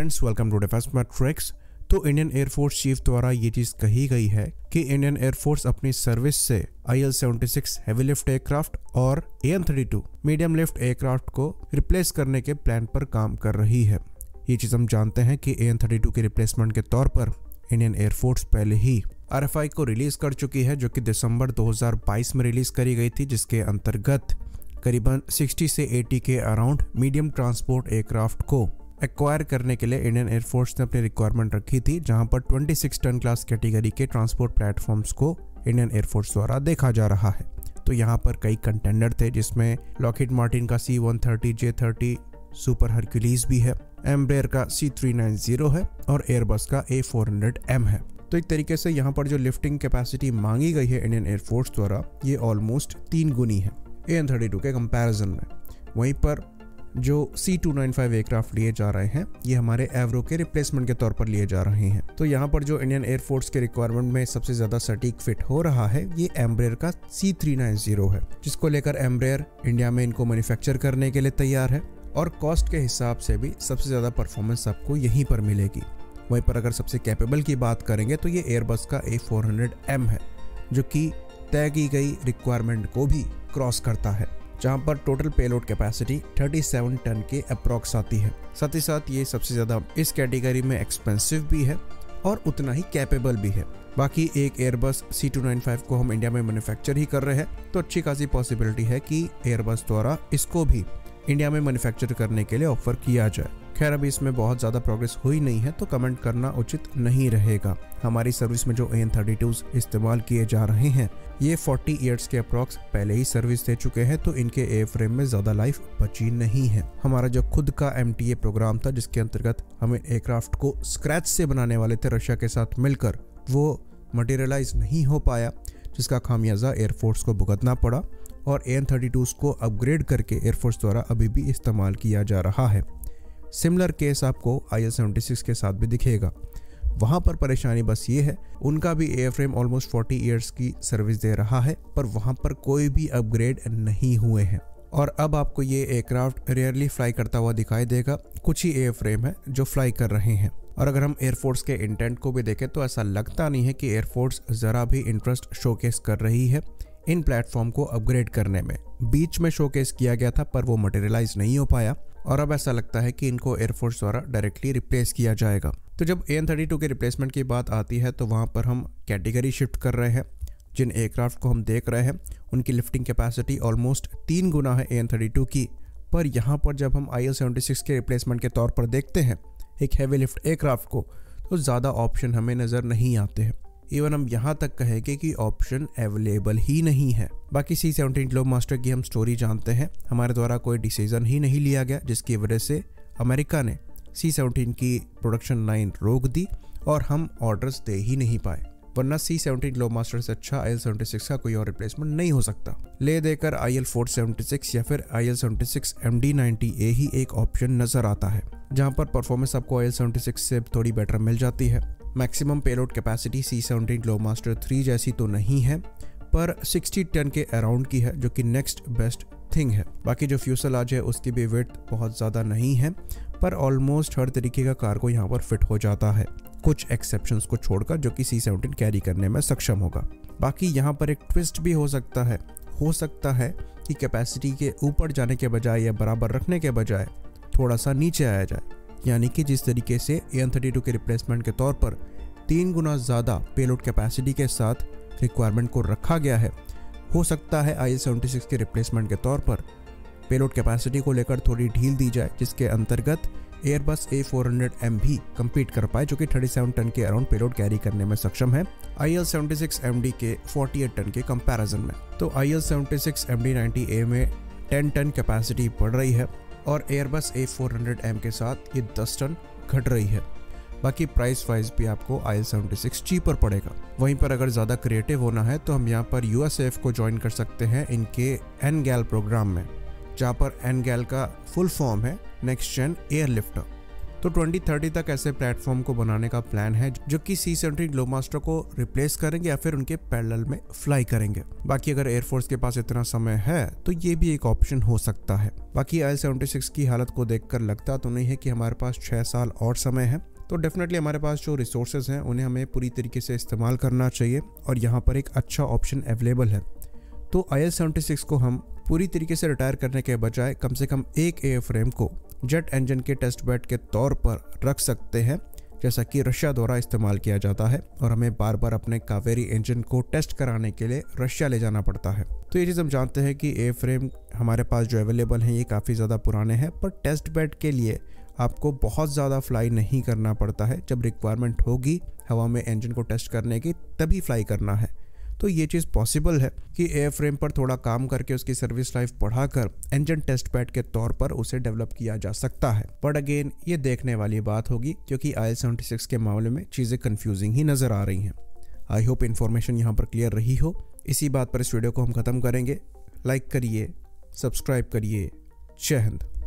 Friends, welcome to defence matrix. तो Indian air force chief द्वारा ये चीज़ कही गई है कि इंडियन एयरफोर्स अपनी सर्विस से IL-76 हेवी लिफ्ट एयरक्राफ्ट और AN-32 मीडियम लिफ्ट एयरक्राफ्ट को रिप्लेस करने के प्लान पर काम कर रही है। ये चीज़ हम जानते हैं कि AN-32 के रिप्लेसमेंट के तौर पर इंडियन एयरफोर्स पहले ही RFI को रिलीज कर चुकी है, जो कि दिसंबर 2022 में रिलीज करी गई थी, जिसके अंतर्गत करीबन 60 से 80 के अराउंड मीडियम ट्रांसपोर्ट एयरक्राफ्ट को एक्वायर करने के लिए इंडियन एयरफोर्स ने अपनी रिक्वायरमेंट रखी थी, जहां पर 26 टन क्लास कैटेगरी के ट्रांसपोर्ट प्लेटफॉर्म्स को इंडियन एयरफोर्स द्वारा देखा जा रहा है। तो यहां पर कई कंटेंडर थे, जिसमें लॉकहीड मार्टिन का C-130 J-30 सुपर हरक्यूलीज भी है, एम्ब्रेयर का C-390 है और एयरबस का A-400M है। तो एक तरीके से यहाँ पर जो लिफ्टिंग कैपेसिटी मांगी गई है इंडियन एयरफोर्स द्वारा, ये ऑलमोस्ट 3 गुनी है AN-32 के कंपैरिजन में। वहीं पर जो C-295 एयरक्राफ्ट लिए जा रहे हैं, ये हमारे एवरो के रिप्लेसमेंट के तौर पर लिए जा रहे हैं। तो यहाँ पर जो इंडियन एयरफोर्स के रिक्वायरमेंट में सबसे ज्यादा सटीक फिट हो रहा है, ये एम्ब्रेयर का C-390 है, जिसको लेकर एम्ब्रेयर इंडिया में इनको मैन्युफैक्चर करने के लिए तैयार है और कॉस्ट के हिसाब से भी सबसे ज्यादा परफॉर्मेंस आपको यहीं पर मिलेगी। वहीं पर अगर सबसे कैपेबल की बात करेंगे तो ये एयरबस का A-400M है, जो कि तय की गई रिक्वायरमेंट को भी क्रॉस करता है, जहां पर टोटल पेलोड कैपेसिटी 37 टन के अप्रॉक्स आती है। साथ ही साथ ये सबसे ज्यादा इस कैटेगरी में एक्सपेंसिव भी है और उतना ही कैपेबल भी है। बाकी एक एयरबस C-295 को हम इंडिया में मैन्युफैक्चर ही कर रहे हैं, तो अच्छी खासी पॉसिबिलिटी है कि एयरबस द्वारा इसको भी इंडिया में मैन्युफैक्चर करने के लिए ऑफर किया जाए। खैर, अभी इसमें बहुत ज़्यादा प्रोग्रेस हुई नहीं है, तो कमेंट करना उचित नहीं रहेगा। हमारी सर्विस में जो AN-32 इस्तेमाल किए जा रहे हैं, ये 40 ईयर्स के अप्रॉक्स पहले ही सर्विस दे चुके हैं, तो इनके एयर फ्रेम में ज़्यादा लाइफ बची नहीं है। हमारा जो खुद का MTA प्रोग्राम था, जिसके अंतर्गत हमें एयरक्राफ्ट को स्क्रैच से बनाने वाले थे रशिया के साथ मिलकर, वो मटेरियलाइज नहीं हो पाया, जिसका खामियाजा एयरफोर्स को भुगतना पड़ा और AN-32 को अपग्रेड करके एयरफोर्स द्वारा अभी भी इस्तेमाल किया जा रहा है। सिमिलर केस आपको IL-76 के साथ भी दिखेगा। वहां पर परेशानी बस ये है, उनका भी एयरफ्रेम ऑलमोस्ट 40 इयर्स की सर्विस दे रहा है, पर वहां पर कोई भी अपग्रेड नहीं हुए हैं। और अब आपको ये एयरक्राफ्ट रेयरली फ्लाई करता हुआ दिखाई देगा। कुछ ही एयरफ्रेम है जो फ्लाई कर रहे हैं। और अगर हम एयरफोर्स के इंटेंट को भी देखें, तो ऐसा लगता नहीं है कि एयरफोर्स जरा भी इंटरेस्ट शोकेस कर रही है इन प्लेटफॉर्म को अपग्रेड करने में। बीच में शोकेस किया गया था, पर वो मटेरियलाइज नहीं हो पाया और अब ऐसा लगता है कि इनको एयरफोर्स द्वारा डायरेक्टली रिप्लेस किया जाएगा। तो जब AN-32 के रिप्लेसमेंट की बात आती है, तो वहाँ पर हम कैटेगरी शिफ्ट कर रहे हैं। जिन एयरक्राफ्ट को हम देख रहे हैं, उनकी लिफ्टिंग कैपेसिटी ऑलमोस्ट 3 गुना है AN-32 की। पर यहाँ पर जब हम IL-76 के रिप्लेसमेंट के तौर पर देखते हैं एक हैवी लिफ्ट एयरक्राफ्ट को, तो ज़्यादा ऑप्शन हमें नज़र नहीं आते हैं। इवन हम यहाँ तक कहेंगे कि ऑप्शन अवेलेबल ही नहीं है। बाकी C-17 ग्लोबमास्टर की हम स्टोरी जानते हैं। हमारे द्वारा कोई डिसीजन ही नहीं लिया गया, जिसकी वजह से अमेरिका ने C-17 की प्रोडक्शन लाइन रोक दी और हम ऑर्डर्स दे ही नहीं पाए। वरना C-17 ग्लोबमास्टर से अच्छा IL-76 का कोई और रिप्लेसमेंट नहीं हो सकता। ले देकर IL-476 या फिर IL-76 MD-90A ही एक ऑप्शन नजर आता है, जहां पर परफॉर्मेंस आपको IL-76 से थोड़ी बेटर मिल जाती है। Maximum payload capacity C-17 Globemaster 3 जैसी तो नहीं है, पर 60 टन के अराउंड की है, जो कि नेक्स्ट बेस्ट थिंग है। बाकी जो फ्यूसलाज है, उसकी भी विड्थ बहुत ज़्यादा नहीं है, पर ऑलमोस्ट हर तरीके का कार्गो यहाँ पर फिट हो जाता है, कुछ एक्सेप्शंस को छोड़कर, जो कि C-17 कैरी करने में सक्षम होगा। बाकी यहाँ पर एक ट्विस्ट भी हो सकता है कि कैपेसिटी के ऊपर जाने के बजाय या बराबर रखने के बजाय थोड़ा सा नीचे आया जाए। यानी कि जिस तरीके से AN-32 के रिप्लेसमेंट के तौर पर 3 गुना ज़्यादा पेलोड कैपेसिटी के साथ रिक्वायरमेंट को रखा गया है, हो सकता है IL-76 के रिप्लेसमेंट के तौर पर पेलोड कैपेसिटी को लेकर थोड़ी ढील दी जाए, जिसके अंतर्गत एयरबस A-400M भी कम्पीट कर पाए, जो कि 37 टन के अराउंड पेलोड कैरी करने में सक्षम है IL-76 MD के 48 टन के कंपैरिजन में। तो IL-76 MD-90A में 10 टन कैपेसिटी बढ़ रही है और एयरबस A-400M के साथ ये 10 टन घट रही है। बाकी प्राइस वाइज भी आपको IL-76 चीपर पड़ेगा। वहीं पर अगर ज़्यादा क्रिएटिव होना है, तो हम यहाँ पर USAF को ज्वाइन कर सकते हैं इनके NGAL प्रोग्राम में, जहाँ पर NGAL का फुल फॉर्म है नेक्स्ट जेन एयर लिफ्टर। तो 2030 तक ऐसे प्लेटफॉर्म को बनाने का प्लान है जो कि C-17 ग्लोबमास्टर को रिप्लेस करेंगे या फिर उनके पैरेलल में फ्लाई करेंगे। बाकी अगर एयरफोर्स के पास इतना समय है तो ये भी एक ऑप्शन हो सकता है। बाकी IL-76 की हालत को देखकर लगता तो नहीं है कि हमारे पास 6 साल और समय है, तो डेफिनेटली हमारे पास जो रिसोर्सेज हैं उन्हें हमें पूरी तरीके से इस्तेमाल करना चाहिए और यहाँ पर एक अच्छा ऑप्शन अवेलेबल है। तो IL-76 को हम पूरी तरीके से रिटायर करने के बजाय कम से कम एक एयरफ्रेम को जेट इंजन के टेस्ट बेड के तौर पर रख सकते हैं, जैसा कि रशिया द्वारा इस्तेमाल किया जाता है और हमें बार बार अपने कावेरी इंजन को टेस्ट कराने के लिए रशिया ले जाना पड़ता है। तो ये चीज़ हम जानते हैं कि एयरफ्रेम हमारे पास जो अवेलेबल हैं ये काफ़ी ज़्यादा पुराने हैं, पर टेस्ट बेड के लिए आपको बहुत ज़्यादा फ्लाई नहीं करना पड़ता है। जब रिक्वायरमेंट होगी हवा में इंजन को टेस्ट करने की तभी फ्लाई करना है। तो ये चीज़ पॉसिबल है कि एयरफ्रेम पर थोड़ा काम करके उसकी सर्विस लाइफ बढ़ाकर इंजन टेस्ट पैड के तौर पर उसे डेवलप किया जा सकता है। बट अगेन ये देखने वाली बात होगी क्योंकि IL-76 के मामले में चीज़ें कंफ्यूजिंग ही नज़र आ रही हैं। आई होप इन्फॉर्मेशन यहाँ पर क्लियर रही हो। इसी बात पर इस वीडियो को हम ख़त्म करेंगे। लाइक करिए, सब्सक्राइब करिए। जय हिंद।